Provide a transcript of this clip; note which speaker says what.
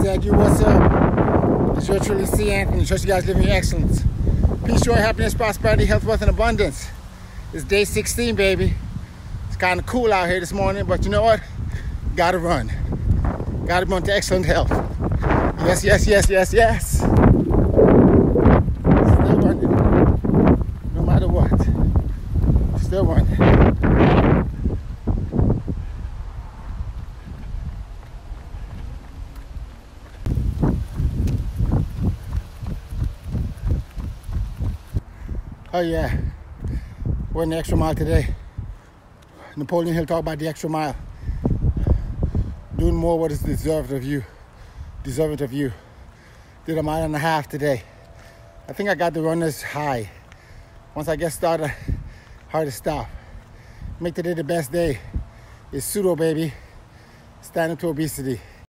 Speaker 1: Glad you, what's up? It's your truly C. Anthony. Trust you guys living in excellence. Peace, joy, happiness, prosperity, health, wealth, and abundance. It's day 16, baby. It's kind of cool out here this morning, but you know what? Gotta run. Gotta run to excellent health. Yes, yes, yes, yes, yes. Still running. No matter what. Still running. Oh yeah, we're in the extra mile today. Napoleon Hill talked about the extra mile. Doing more what is deserved of you. Deserving of you. Did a mile and a half today. I think I got the runner's high. Once I get started, hard to stop. Make today the best day. It's pseudo, baby. Standing to obesity.